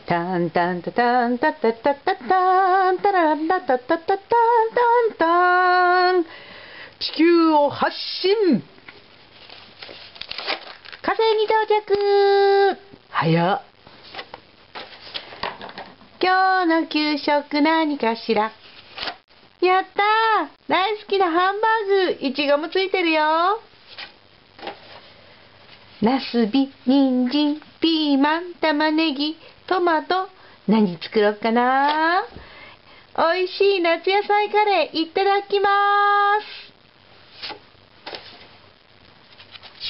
タンタンタタンタタタタタンタランタタタタタンタンタン。地球を発進。火星に到着。早っ。今日の給食何かしら。やったー、大好きなハンバーグ、いちごもついてるよ。ナスビ、人参、ピーマン、玉ねぎ、トマト、何作ろうかな。おいしい夏野菜カレー、いただきます。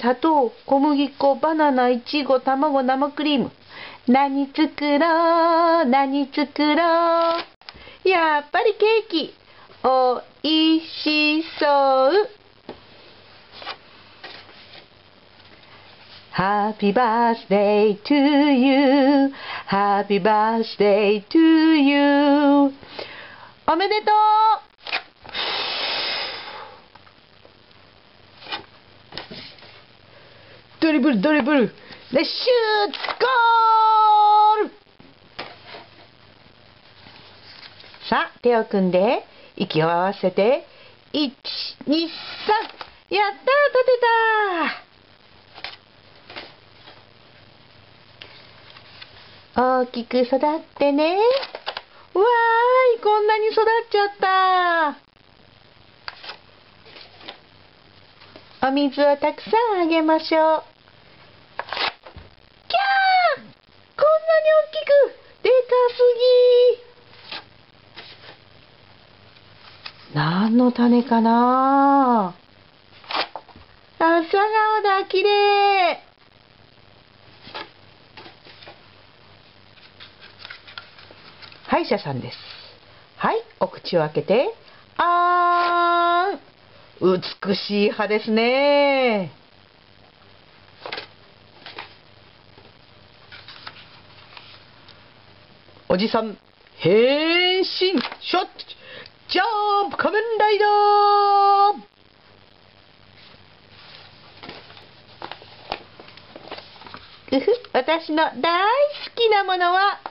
砂糖、小麦粉、バナナ、いちご、卵、生クリーム。何作ろう、何作ろう。やっぱりケーキ。おいしそう。Happy birthday to you. Happy birthday to you. おめでとう。ドリブルドリブル。レッシューゴール。さあ、手を組んで、息を合わせて、1、2、3。やったー、立てた。大きく育ってね。わーい、こんなに育っちゃった。お水をたくさんあげましょう。きゃー、こんなに大きく、でかすぎ。何の種かな。朝顔だ、きれい。歯医者さんです。はい、お口を開けて。あーん。美しい歯ですね。おじさん、変身ショットジャンプ仮面ライダー。私の大好きなものは